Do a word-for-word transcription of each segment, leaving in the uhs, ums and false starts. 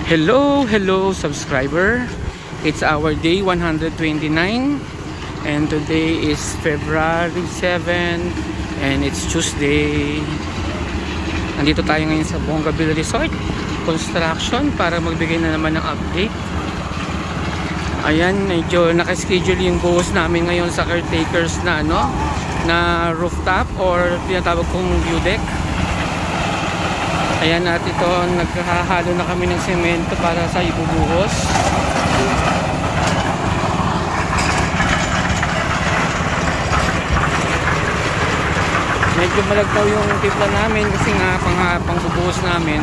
Hello, hello subscriber. It's our day one hundred twenty-nine and today is February seventh and it's Tuesday. Nandito tayo ngayon sa Bongabel Resort Construction para magbigay na naman ng update. Ayan, medyo nakaschedule yung buhos namin ngayon sa caretakers na ano, na rooftop or tinatawag kong view deck. Ayan, at ito naghahalo na kami ng semento para sa ibubuhos. Medyo malagdaw yung tipla namin kasi nga pang, pang bubuhos namin.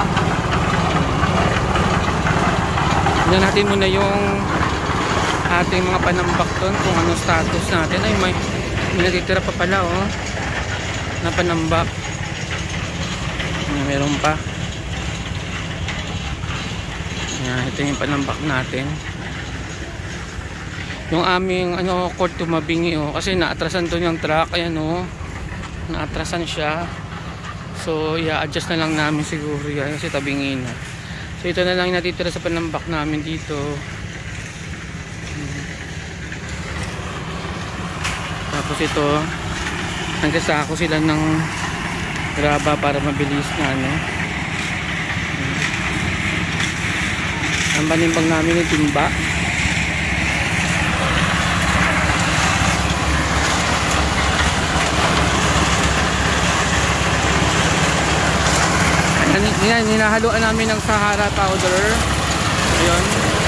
Tignan natin muna yung ating mga panambak doon kung anong status natin. Ay, may, may natitira pa pala oh na panambak. Meron pa. Yan, ito yung panambak natin. Yung aming ano, court tumabingi oh, kasi naatrasan doon yung truck. Ayan oh, naatrasan siya. So i-adjust na lang namin siguro yan kasi tabingi na. So ito na lang natitira sa panambak namin dito. Tapos ito, nagsasako sila ng graba para mabilis na ano. Ang panimbang namin yung timba. Yan, hinahaluan namin ng Sahara powder. Ayun.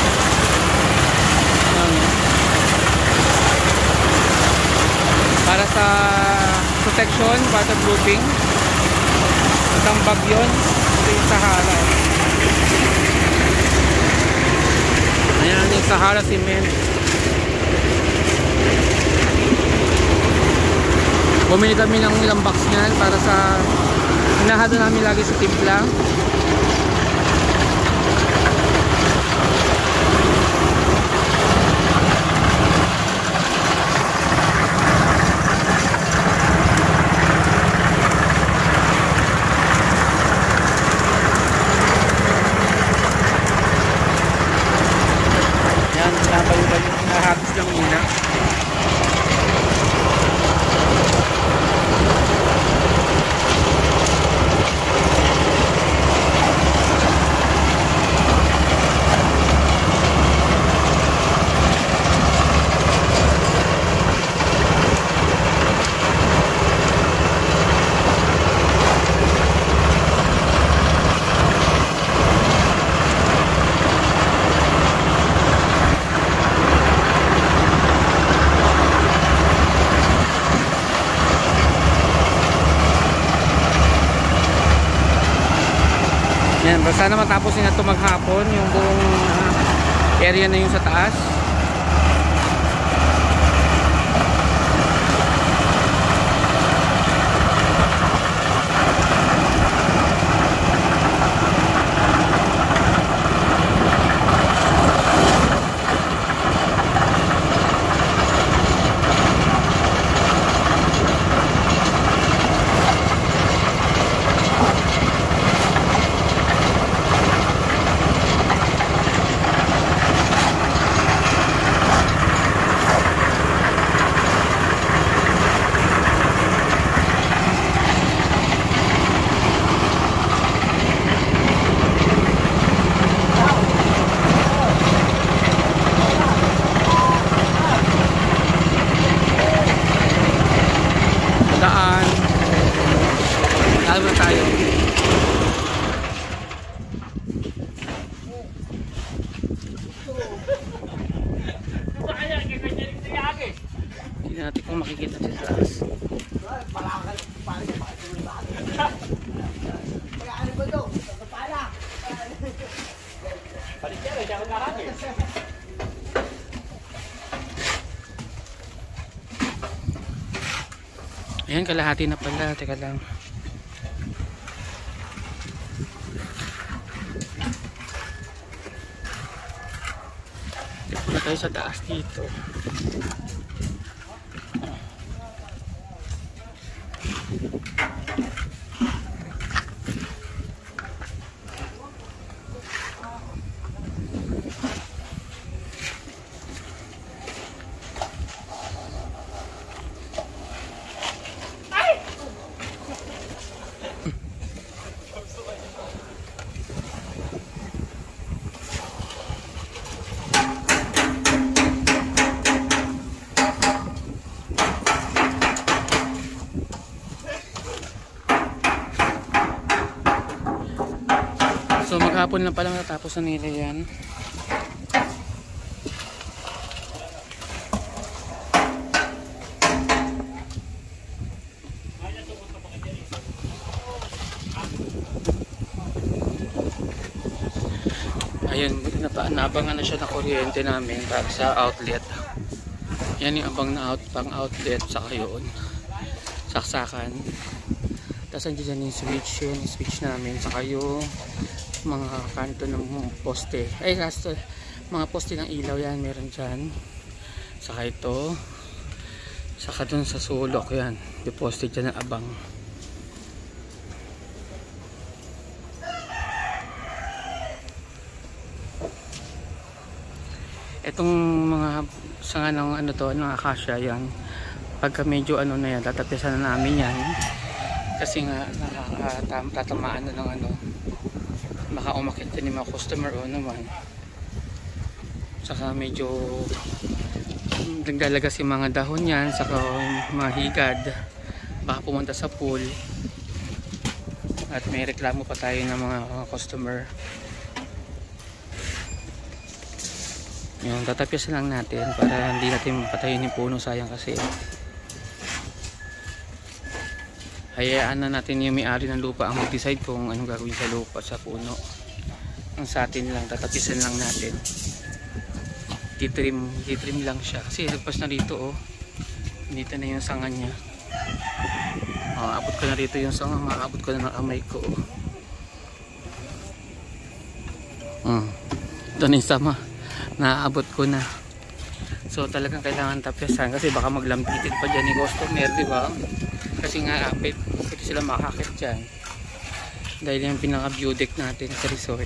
Ayun. Para sa protection, waterproofing. Isang bag yun. Ito yung Sahara. Ayan yung Sahara cement. Bumili kami ng ilang box niyan para sa hinahalo namin lagi sa timpla. Hagis lang muna. Yan, sana matapos na ito maghapon yung buong uh, area na yung sa taas. Hindi natin kung makikita sa taas. Ayan, kalahati na pala. Teka lang. Teka na tayo sa taas dito. Kahapon lang palang natapos na nila yan. Ayun, naabangan na siya na kuryente namin para sa outlet. Yan yung abang na out, pang outlet sa yun. Saksakan. Tapos andyan yung switch, yun yung switch namin. Saka yung mga kanto ng poste. Ay, last, mga poste ng ilaw yan, meron dyan. Saka ito. Saka dun sa sulok yan. Yung poste dyan ng abang. Itong mga sanga ng ano to, ng akasya yan. Pagka medyo ano na yan, tatapisan na namin yan. Kasi nga nakakatamaan na ng ano. Baka umakit din yung mga customer o naman. Saka medyo nagdalagas yung mga dahon yan. Saka mga higad. Baka pumunta sa pool. At may reklamo pa tayo ng mga customer. Yung tatapyasan lang natin para hindi natin patayin yung puno, sayang kasi. Hayaan na natin yung may-ari ng lupa ang mag-decide kung anong gagawin sa lupa, sa puno. Ang sa atin lang, tatapyasan lang natin. Titrim, titrim lang siya kasi lagpas na rito oh. Dito na yung sanga niya. Oh, abot ko na rito yung sanga, maabot ko na ng amay ko oh. Hmm. Ito na yung sama. Naabot ko na. So talagang kailangan tapyasan kasi baka maglampitin pa dyan ni customer, di ba? Kasi nga apit, pwede sila makakit dyan. Dahil yung pinaka view deck natin sa resort.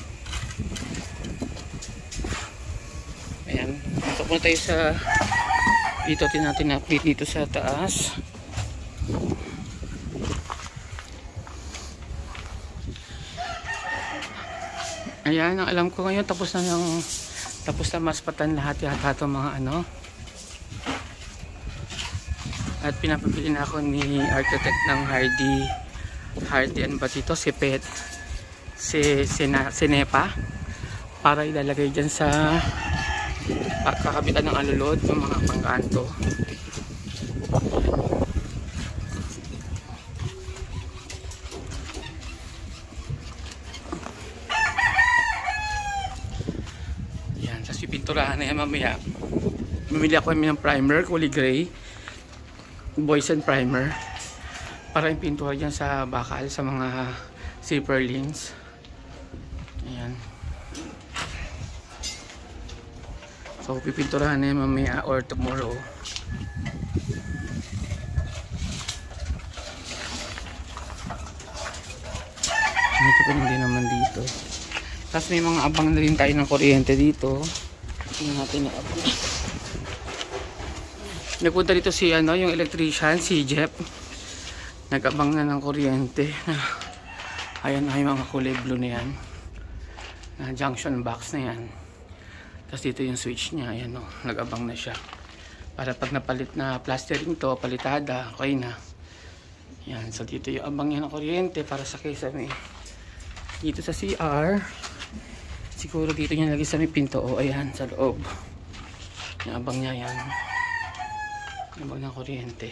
Ayan. Punta po na tayo sa dito, natin update dito sa taas. Ayan, ang alam ko ngayon tapos na ng tapos na maspatan lahat yata itong mga ano. At pinapabili na ako ni architect ng Hardy Hardy ano ba dito? Si Pet si Sinepa para ilalagay dyan sa pagkakabitan ng alulod ng mga pangkanto. Pinturahan na yan mamaya. Bumili ako ng primer, kulay gray, boys and primer para yung pintura dyan sa bakal, sa mga zipper links. Ayan. So pipinturahan na yan mamaya or tomorrow. Ito pa hindi naman dito. Tapos may mga abang na rin tayo ng kuryente dito. Tingnan natin na abang. Nagpunta dito si ano, yung electrician, si Jeff. Nag-abang na ng kuryente. Ayan na yung mga kulay blue na yan. Na junction box na yan. Tapos dito yung switch niya. Ayan o, nag-abang na siya. Para pag napalit na plastering to, palitada, okay na. Yan, so dito yung abang yan ng kuryente para sa kesame. Dito sa C R. Siguro dito niya lagi sa may pinto. O, ayan, sa loob. Yung abang niya yan. Abang ng kuryente.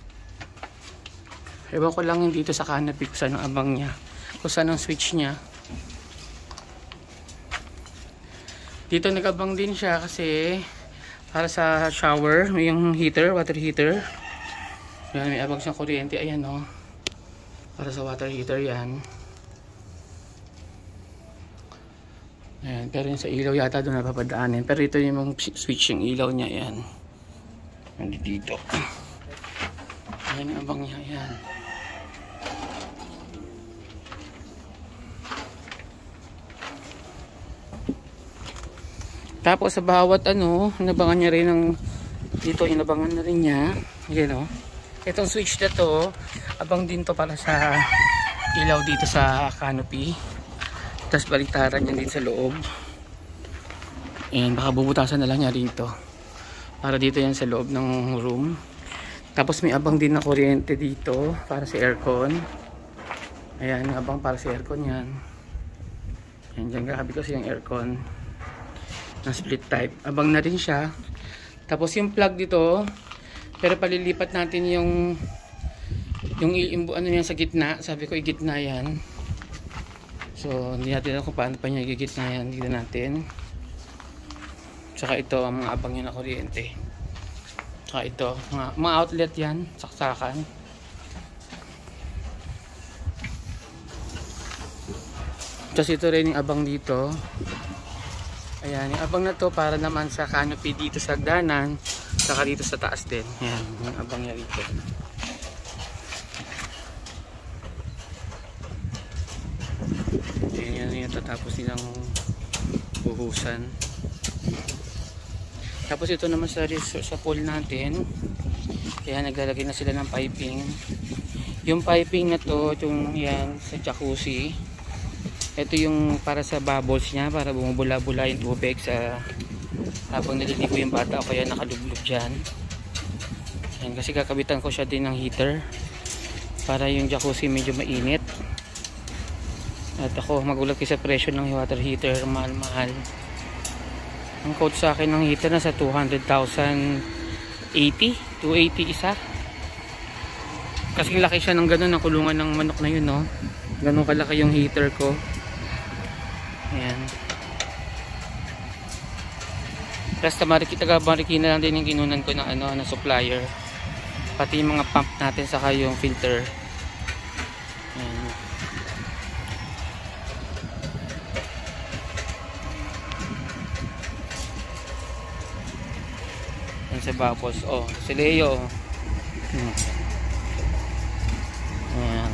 Ewan ko lang yung dito sa canopy kung saan ang abang niya. Kung saan ang switch niya. Dito nag-abang din siya kasi para sa shower. Yung heater, water heater. Yan, may abang siyang kuryente. Ayan o. Para sa water heater yan. Ayan, pero yung sa ilaw yata doon napapadaanin. Pero ito yung switch yung ilaw niya. Ayan. Nandito dito. Ayan yung abang niya. Ayan. Tapos sa bawat ano, nabangan niya rin ng dito, inabangan na rin niya. Ayan o. Itong switch na to, abang din to para sa ilaw dito sa canopy. Tapos baliktaran yan din sa loob. Ayan, baka bubutasan na lang niya dito. Para dito yan sa loob ng room. Tapos may abang din na kuryente dito para sa aircon. Ayan, abang para sa aircon yan. Yan, dyan gabi kasi yung aircon na split type. Abang na rin siya. Tapos yung plug dito, pero palilipat natin yung yung, yung ano yan sa gitna. Sabi ko i-gitna yan. So hindi natin alam kung paano pa niya i-gitna yan. Dito natin. Tsaka ito ang mga abang yun na kuryente. Tsaka ito, mga, mga outlet yan, saksakan. Tapos ito rin yung abang dito. Ayan, yung abang na to para naman sa canopy dito sa hagdanan, saka dito sa taas din. Ayan, yung abang niya dito. Ayan, yan yung tatapos nilang buhusan. Tapos ito naman sa, sa pool natin. Kaya naglalagay na sila ng piping. Yung piping na to, yung yan sa jacuzzi. Ito yung para sa bubbles niya, para bumubula-bula yung tubig sa habang naliligo yung bata o kaya nakalublog dyan. Yan, kasi kakabitan ko siya din ng heater para yung jacuzzi medyo mainit. At ako magulat kasi sa presyo ng water heater, mahal-mahal. Ang quote sa akin ng heater na sa two hundred thousand eighty, two eighty isa. Kasi laki siya ng ganun, ang kulungan ng manok na yun, no? Ganun kalaki yung heater ko. Ayan. Basta marikita ka, marikina lang din yung kinunan ko ng ano, na supplier. Pati yung mga pump natin saka yung filter. Ayan. Ayan sa bubbles. Oh, si Leo. Hmm. Ayan.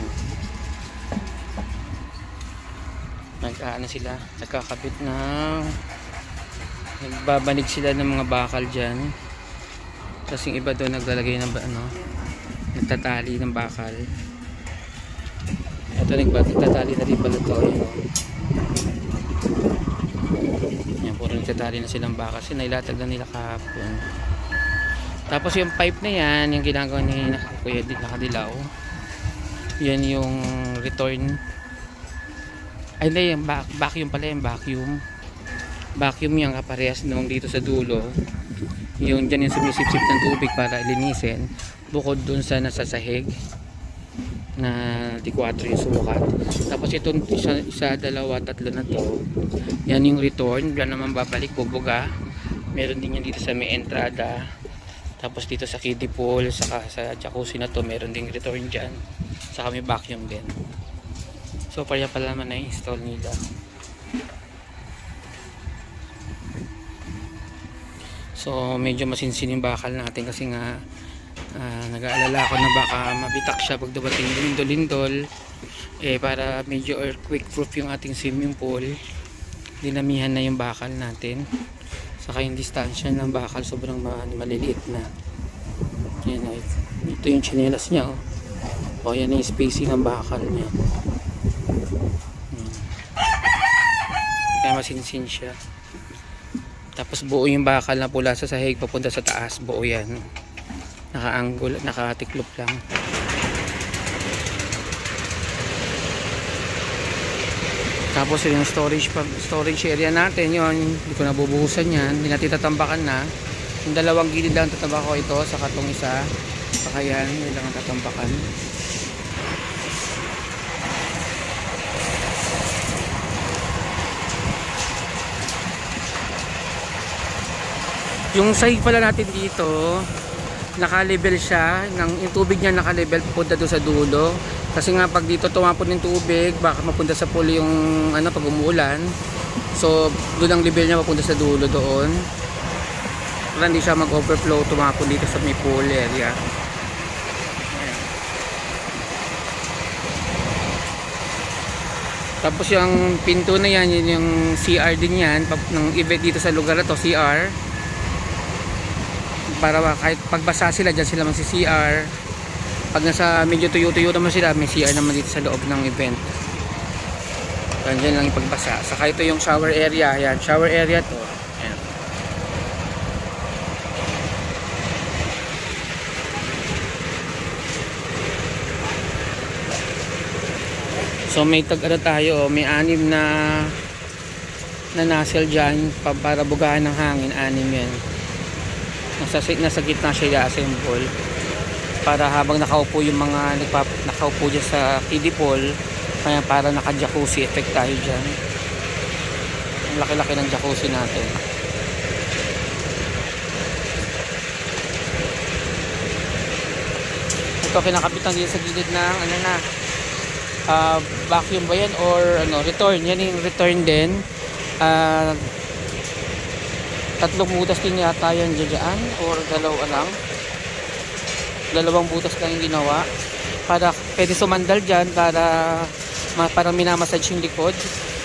Nag-ano sila, nagkakabit ng nagbabanig sila ng mga bakal dyan. Tapos yung iba doon naglalagay ng ano, nagtatali ng bakal. Ito nagtatali na rin pala ito. Yan, puro nagtatali na silang bakal kasi nailatag na nila kahapon. Tapos yung pipe na yan, yung ginagawa ni Kuya Nakadilaw, yan yung return. Ay hindi, yung vacuum pala, yung vacuum vacuum yung kaparehas nung dito sa dulo, yung dyan yung sumisipsip ng tubig para linisin, bukod dun sa nasa sahig na di kwatro yung sukat. Tapos itong isa, isa, dalawa, tatlo na to, yan yung return, yan naman babalik, bubuga. Meron din yan dito sa may entrada. Tapos dito sa kiddie pool, saka sa jacuzzi na to, meron ding return dyan, saka may vacuum din. So parya pala naman na-install nila. So medyo masinsin yung bakal natin kasi nga uh, nag-aalala ako na baka mabitak siya pag dumating lindol-lindol. Eh para medyo earthquake proof yung ating swimming pool, dinamihan na yung bakal natin. Saka yung distansya ng bakal sobrang maliliit na. Yan, ito yung chinelas niya. Oh. O yan yung spacing ng bakal niya. Kaya masinsin siya. Tapos buo yung bakal na pula sa sahig papunta sa taas, buo yan. Naka-angle, nakatiklop lang. Tapos yung storage storage area natin, yun, hindi ko nabubuhusan yan, hindi natin tatambakan na. Yung dalawang gilid lang tatambak ko ito, saka itong isa, saka yan, yun lang ang tatambakan. Yung sahig pala natin dito, naka-level siya, ng, yung tubig niya naka-level pupunta doon sa dulo. Kasi nga pag dito tumapon yung tubig, baka mapunta sa pool yung ano, pag umuulan. So doon ang level niya mapunta sa dulo doon. Para hindi siya mag-overflow, tumapon dito sa may pool area. Ayan. Tapos yung pinto na yan, yun yung C R din yan, ng event dito sa lugar na to, C R. Para kahit pagbasa sila, dyan sila magsi-C R. Pag nasa medyo tuyo-tuyo naman sila, may C R naman dito sa loob ng event. Dyan lang ipagbasa. Saka ito yung shower area. Ayan, shower area to. Ayan. So may tag ano tayo, may anim na na nozzle dyan pa, para bugahan ng hangin. Anim yan. Nasa, nasa gitna siya i-assemble para habang nakaupo yung mga nagpap, nakaupo dyan sa kiddie pool, kaya para naka-jacuzzi effect tayo dyan. Ang laki-laki ng jacuzzi natin. Ito kinakapitan dito sa gilid ng ano na uh, vacuum ba yan or ano, return. Yan yung return din. Uh, tatlong butas din yata yan dyan or dalawa lang. Dalawang butas lang yung ginawa para pwede sumandal dyan para para minamassage yung likod.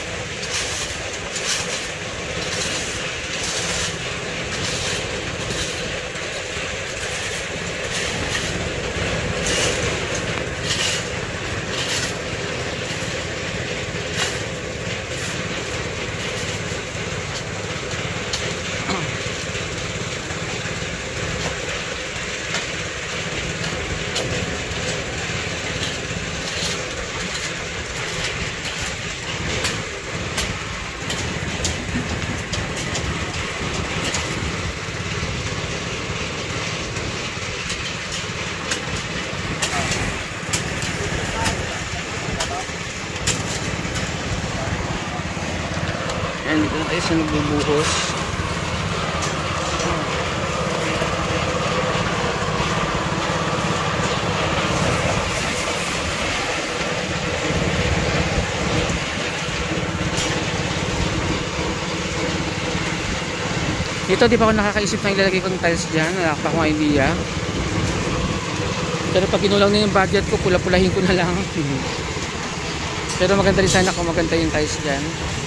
Ayan, dito na tayo sa nagbubuhos. Dito di pa ako nakakaisip na ilalagay kong tiles dyan. Wala pa akong idea. Pero pag kinulang na yung budget ko, pula-pulahin ko na lang. Pero maganda rin sana kung maganda yung tiles dyan.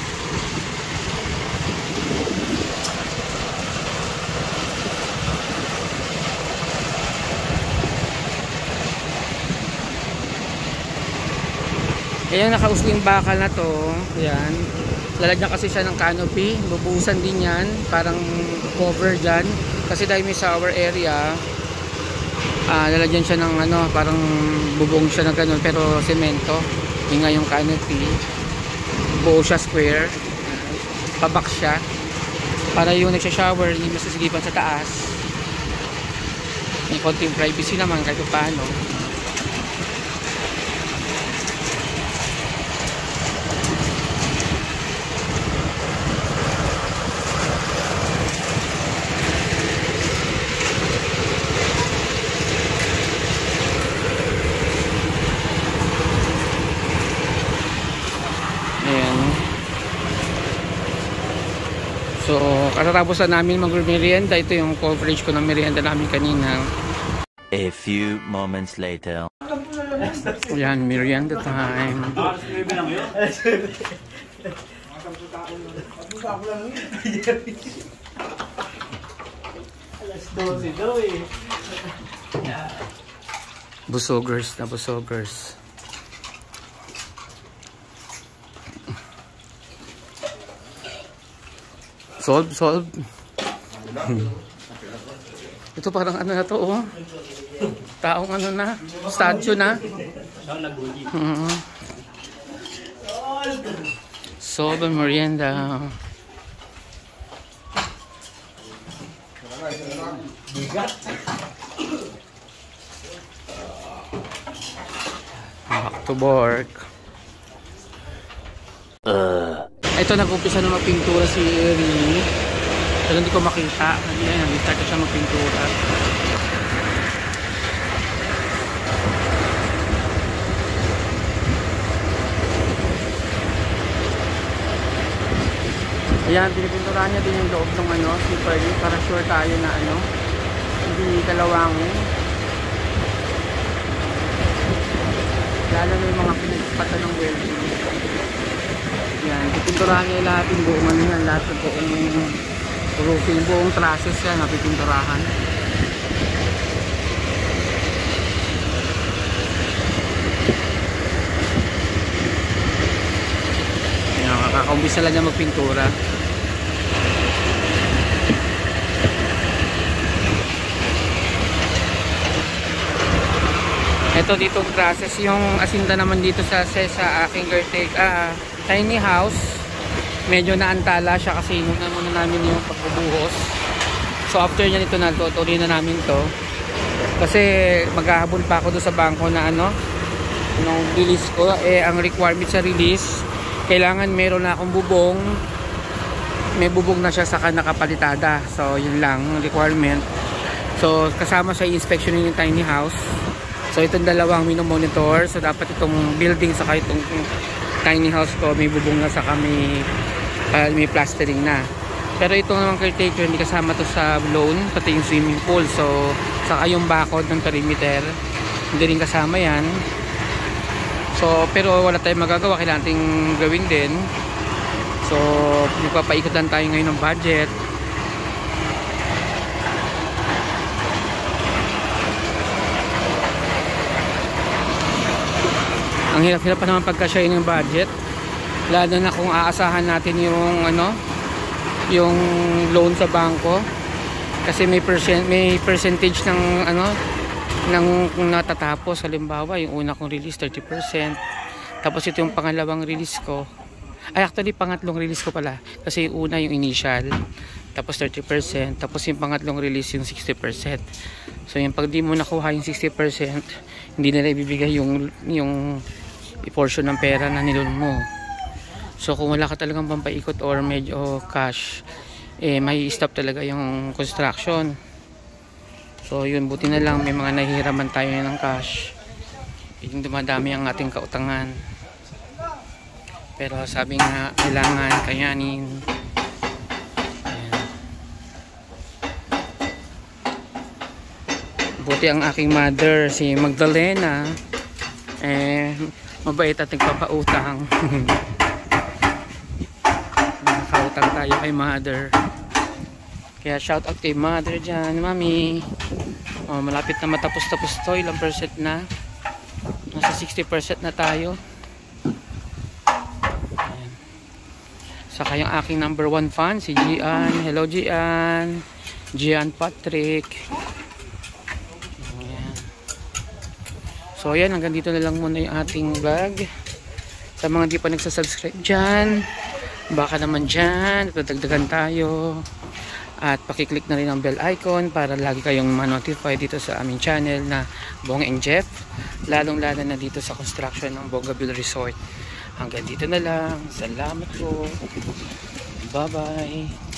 Ayan, nakausling bakal na to. Ayan. Lalagyan kasi siya ng canopy. Bubuhusan din yan. Parang cover dyan. Kasi dahil may shower area, uh, lalagyan siya ng ano, parang bubong siya ng ganun. Pero semento. Yung nga yung canopy. Buo siya square. Pabak siya. Para yung nagsha-shower, hindi masasigipan sa taas. May konting privacy naman kahit paano. So, katatapos na namin mag-merienda. Ito yung coverage ko ng merienda namin kanina. A few moments later. Yan, merienda time. Busogers na busogers. Solve, solve. Ito parang ano na to, oh. Taong ano na, statue na. Mm-hmm. Solve and merienda. Back to work. Uh. Ito, nag-umpisa na magpintura si Rini. Pero hindi ko makita. Ayan, nag-start na siya magpintura. Ayan, pinipinturahan niya din yung loob ng ano, super para sure tayo na ano, hindi dalawangin. Lalo na yung mga pinagpatan ng welding. Yan, pipinturahan niya lahat yung buong ano yan, lahat ng buong roofing, buong trusses yan, napipinturahan. Yan, kakaumbisa lang niya magpintura. Ito dito trusses, yung asinda naman dito sa sa aking caretaker, ah, tiny house. medyo naantala siya kasi inuna muna namin yung pagbubuhos. So after niya nito na tutuloy na namin to kasi maghahabol pa ako doon sa bangko na ano nung release ko. Eh ang requirement sa release, kailangan meron na akong bubong, may bubong na siya saka nakapalitada. So yun lang ang requirement. So kasama sa inspection yung tiny house. So itong dalawang minomonitor. So dapat itong building saka itong tiny house ko may bubong na saka may, uh, may plastering na. Pero ito naman caretaker, hindi kasama to sa loan, pati yung swimming pool. So saka yung bakod ng perimeter, hindi rin kasama yan. So pero wala tayong magagawa, kailangan nating gawin din. So magpapaikot lang tayo ngayon ng budget. Ang hirap-hirap pa naman pagkasya ng budget, lalo na kung aasahan natin yung ano, yung loan sa bangko kasi may percent may percentage ng ano ng natatapos. Halimbawa yung una kong release thirty percent, tapos ito yung pangalawang release ko, ay actually pangatlong release ko pala kasi yung una yung initial tapos thirty percent, tapos yung pangatlong release yung sixty percent. So yung pag di mo nakuha yung sixty percent, hindi nila ibibigay yung yung portion ng pera na nilon mo. So kung wala ka talagang pampaikot or medyo cash, eh may stop talaga yung construction. So yun, buti na lang may mga nahihiraman tayo ng cash, yung dumadami ang ating kautangan. Pero sabi nga, kailangan kayanin. Ayan. Buti ang aking mother, si Magdalena, eh mabait at nagpapautang. Utang tayo kay mother, kaya shout out kay mother dyan, mami. Oh, malapit na matapos-tapos to, ilang percent na, nasa sixty percent na tayo. Ayan. Saka yung aking number one fan si Gian. Hello Gian, Gian Patrick. Ayan. So ayan, hanggang dito na lang muna yung ating vlog. Sa mga di pa nagsasubscribe dyan, baka naman dyan, padagdagan tayo. At pakiclick na rin ang bell icon para lagi kayong ma-notify dito sa aming channel na Bong and Jeff. Lalong lalo na dito sa construction ng Bongabel Resort. Hanggang dito na lang. Salamat po. Bye bye.